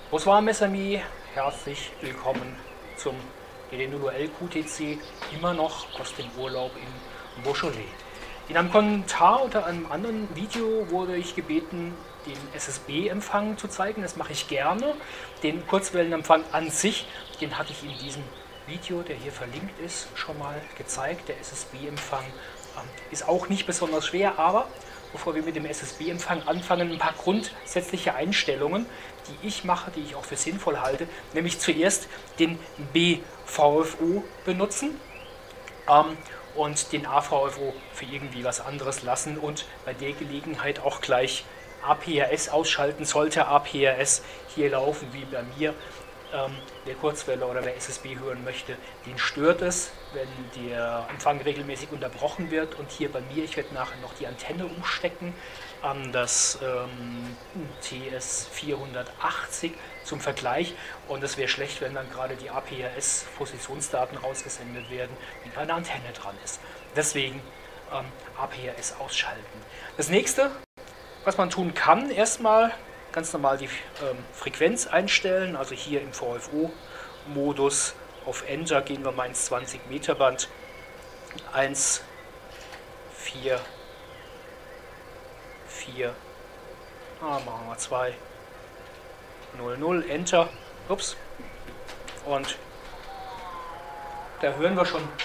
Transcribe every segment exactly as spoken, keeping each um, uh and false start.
Bonsoir mes amis, herzlich willkommen zum Renouvel Q T C, immer noch aus dem Urlaub in Beaujolais. In einem Kommentar unter einem anderen Video wurde ich gebeten, den S S B-Empfang zu zeigen. Das mache ich gerne. Den Kurzwellenempfang an sich, den hatte ich in diesem Video, der hier verlinkt ist, schon mal gezeigt. Der S S B-Empfang ähm, ist auch nicht besonders schwer, aber bevor wir mit dem S S B-Empfang anfangen, ein paar grundsätzliche Einstellungen, die ich mache, die ich auch für sinnvoll halte. Nämlich zuerst den B V F O benutzen ähm, und den A V F O für irgendwie was anderes lassen und bei der Gelegenheit auch gleich A P R S ausschalten. Sollte A P R S hier laufen wie bei mir, ähm, wer Kurzwelle oder wer S S B hören möchte, den stört es, wenn der Empfang regelmäßig unterbrochen wird. Und hier bei mir, ich werde nachher noch die Antenne umstecken an das ähm, T S vierhundertachtzig zum Vergleich. Und es wäre schlecht, wenn dann gerade die A P R S-Positionsdaten rausgesendet werden, wenn keine Antenne dran ist. Deswegen ähm, A P R S ausschalten. Das nächste, was man tun kann, erstmal ganz normal die ähm, Frequenz einstellen, also hier im V F O-Modus auf Enter gehen wir mal ins zwanzig Meter Band. eins, vier, vier, ah, machen wir zwei, null, null, Enter, ups, und da hören wir schon,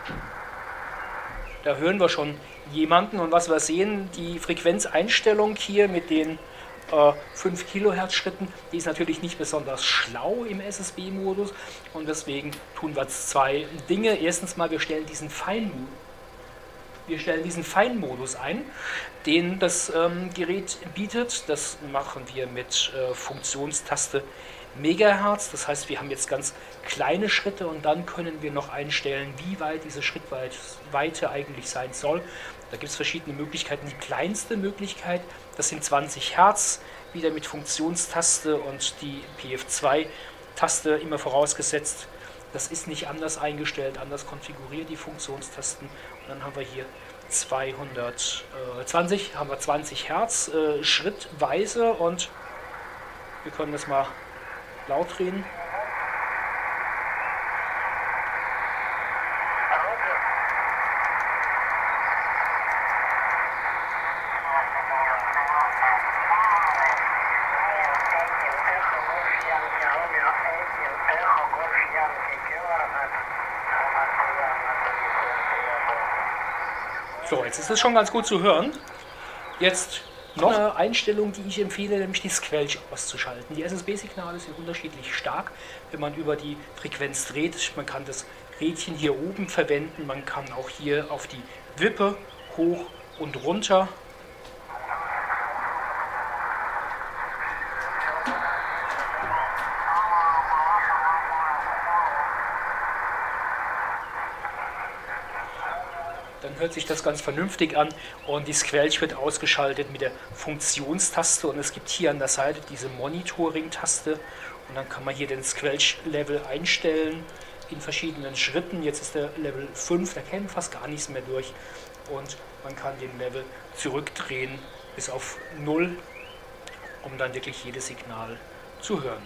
da hören wir schon jemanden, und was wir sehen, die Frequenzeinstellung hier mit den äh, fünf Kilohertz Schritten, die ist natürlich nicht besonders schlau im S S B-Modus, und deswegen tun wir zwei Dinge. Erstens mal, wir stellen diesen Fein wir stellen diesen Feinmodus ein, den das ähm, Gerät bietet. Das machen wir mit äh, Funktionstaste Megahertz. Das heißt, wir haben jetzt ganz kleine Schritte, und dann können wir noch einstellen, wie weit diese Schrittweite eigentlich sein soll. Da gibt es verschiedene Möglichkeiten. Die kleinste Möglichkeit, das sind zwanzig Hertz, wieder mit Funktionstaste und die P F zwei Taste immer vorausgesetzt. Das ist nicht anders eingestellt, anders konfiguriert, die Funktionstasten. Und dann haben wir hier zweihundertzwanzig, haben wir zwanzig Hertz äh, schrittweise, und wir können das mal laut drehen. So, jetzt ist es schon ganz gut zu hören. Jetzt noch eine Einstellung, die ich empfehle, nämlich die Squelch auszuschalten. Die S S B-Signale sind unterschiedlich stark, wenn man über die Frequenz dreht. Man kann das Rädchen hier oben verwenden, man kann auch hier auf die Wippe hoch und runter. Dann hört sich das ganz vernünftig an, und die Squelch wird ausgeschaltet mit der Funktionstaste, und es gibt hier an der Seite diese Monitoring-Taste, und dann kann man hier den Squelch-Level einstellen in verschiedenen Schritten. Jetzt ist der Level fünf, da käme fast gar nichts mehr durch, und man kann den Level zurückdrehen bis auf null, um dann wirklich jedes Signal zu hören.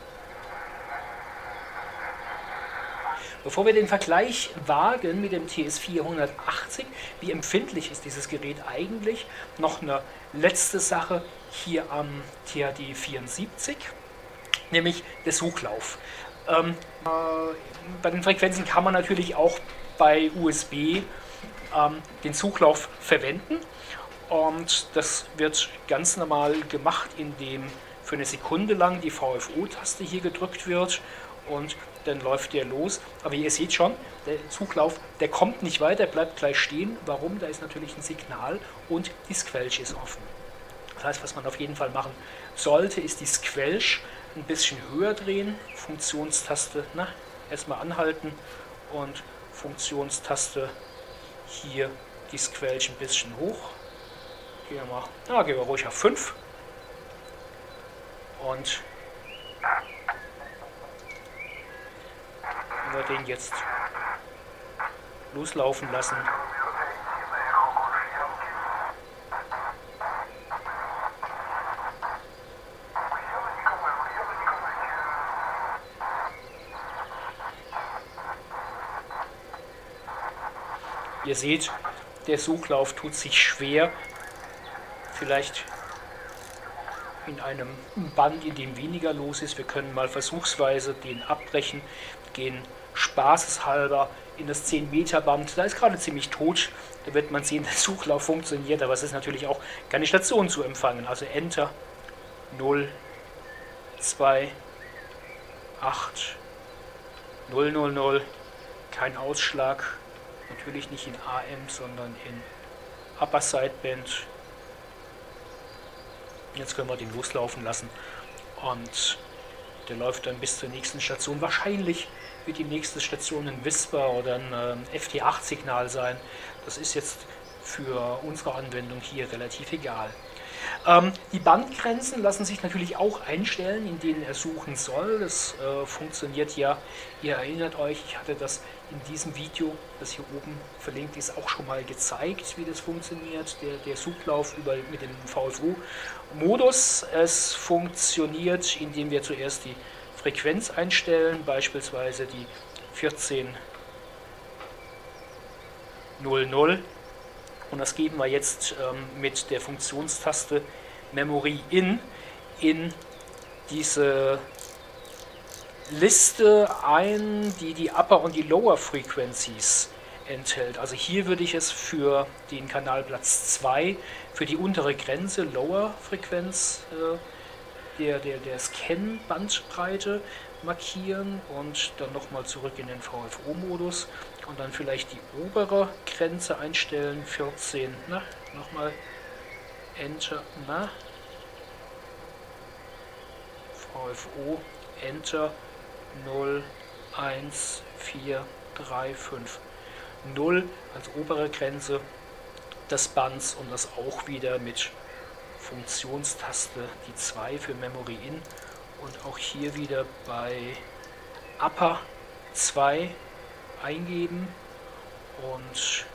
Bevor wir den Vergleich wagen mit dem T S vierhundertachtzig, wie empfindlich ist dieses Gerät eigentlich, noch eine letzte Sache hier am T H D vierundsiebzig, nämlich der Suchlauf. Ähm, äh, bei den Frequenzen kann man natürlich auch bei U S B ähm, den Suchlauf verwenden, und das wird ganz normal gemacht, indem für eine Sekunde lang die V F O-Taste hier gedrückt wird, und dann läuft der los. Aber ihr seht schon, der Zuglauf, der kommt nicht weiter, bleibt gleich stehen. Warum? Da ist natürlich ein Signal, und die Squelch ist offen. Das heißt, was man auf jeden Fall machen sollte, ist die Squelch ein bisschen höher drehen. Funktionstaste, na, erstmal anhalten, und Funktionstaste hier die Squelch ein bisschen hoch. Gehen wir mal, na, gehen wir ruhig auf fünf. Und wir den jetzt loslaufen lassen. Ihr seht, der Suchlauf tut sich schwer. Vielleicht in einem Band, in dem weniger los ist. Wir können mal versuchsweise den abbrechen, gehen spaßeshalber in das zehn Meter Band. Da ist gerade ziemlich tot. Da wird man sehen, der Suchlauf funktioniert, aber es ist natürlich auch keine Station zu empfangen. Also Enter null, zwei, acht, null, null, null. Kein Ausschlag. Natürlich nicht in A M, sondern in Upper Sideband. Jetzt können wir den loslaufen lassen und der läuft dann bis zur nächsten Station. Wahrscheinlich wird die nächste Station ein Whisper oder ein F T acht Signal sein. Das ist jetzt für unsere Anwendung hier relativ egal. Ähm, die Bandgrenzen lassen sich natürlich auch einstellen, in denen er suchen soll. Das äh, funktioniert ja, ihr erinnert euch, ich hatte das in diesem Video, das hier oben verlinkt ist, auch schon mal gezeigt, wie das funktioniert, der, der Suchlauf über, mit dem V F O-Modus. Es funktioniert, indem wir zuerst die Frequenz einstellen, beispielsweise die vierzehn null null. Und das geben wir jetzt ähm, mit der Funktionstaste Memory In in diese Liste ein, die die Upper und die Lower Frequencies enthält. Also hier würde ich es für den Kanalplatz zwei, für die untere Grenze, Lower Frequenz äh, der, der, der Scan-Bandbreite markieren und dann nochmal zurück in den V F O-Modus und dann vielleicht die obere Grenze einstellen, vierzehn, na, nochmal Enter, na, V F O, Enter, null, eins, vier, drei, fünf, null als obere Grenze des Bands und das auch wieder mit Funktionstaste die zwei für Memory In und auch hier wieder bei Upper zwei eingeben und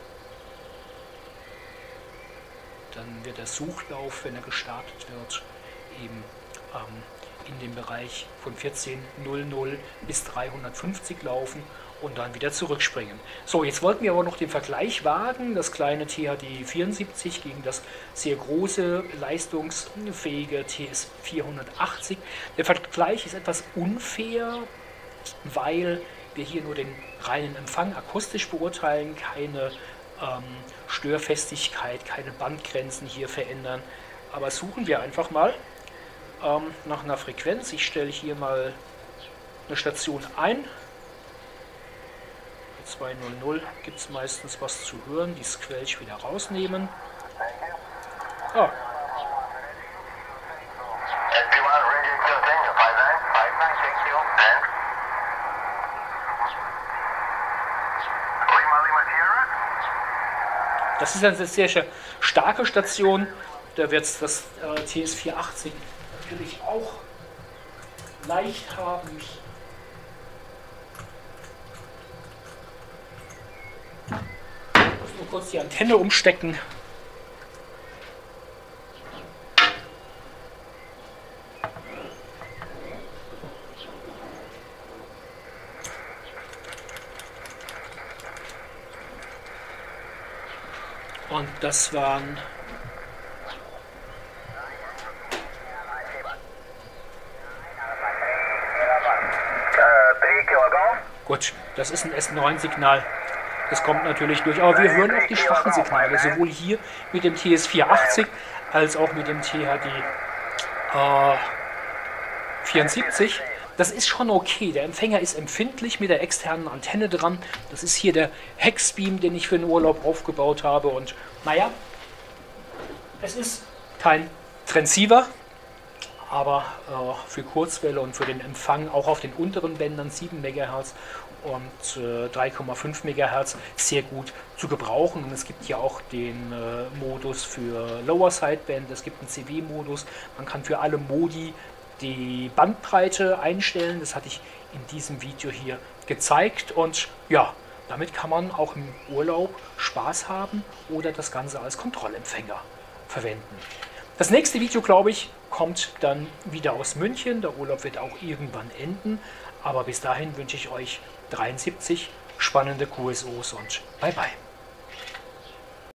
dann wird der Suchlauf, wenn er gestartet wird, eben ähm, in dem Bereich von vierzehn null null bis dreihundertfünfzig laufen und dann wieder zurückspringen. So, jetzt wollten wir aber noch den Vergleich wagen, das kleine T H D vierundsiebzig gegen das sehr große, leistungsfähige T S vierhundertachtzig. Der Vergleich ist etwas unfair, weil wir hier nur den reinen Empfang akustisch beurteilen, keine ähm, Störfestigkeit, keine Bandgrenzen hier verändern. Aber suchen wir einfach mal ähm, nach einer Frequenz. Ich stelle hier mal eine Station ein. Bei zwei null null gibt es meistens was zu hören. Die Squelch wieder rausnehmen. Ah. Das ist eine sehr, sehr starke Station. Da wird es das äh, T S vierhundertachtzig natürlich auch leicht haben. Ich muss nur kurz die Antenne umstecken. Und das waren gut, das ist ein S neun Signal. Das kommt natürlich durch, aber wir hören auch die schwachen Signale, sowohl hier mit dem T S vierhundertachtzig als auch mit dem T H D äh, vierundsiebzig. Das ist schon okay. Der Empfänger ist empfindlich mit der externen Antenne dran. Das ist hier der Hexbeam, den ich für den Urlaub aufgebaut habe. Und naja, es ist kein Transceiver, aber äh, für Kurzwelle und für den Empfang auch auf den unteren Bändern sieben Megahertz und äh, drei Komma fünf Megahertz sehr gut zu gebrauchen. Und es gibt hier auch den äh, Modus für Lower Sideband, es gibt einen C W-Modus. Man kann für alle Modi die Bandbreite einstellen. Das hatte ich in diesem Video hier gezeigt. Und ja, damit kann man auch im Urlaub Spaß haben oder das Ganze als Kontrollempfänger verwenden. Das nächste Video, glaube ich, kommt dann wieder aus München. Der Urlaub wird auch irgendwann enden. Aber bis dahin wünsche ich euch dreiundsiebzig spannende Q S Os und bye bye.